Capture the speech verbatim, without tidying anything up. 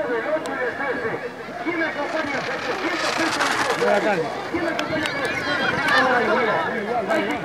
del ocho y del trece. ¿Quién me acompaña? setecientos pesos. ¿Quién me acompaña con los cincuenta?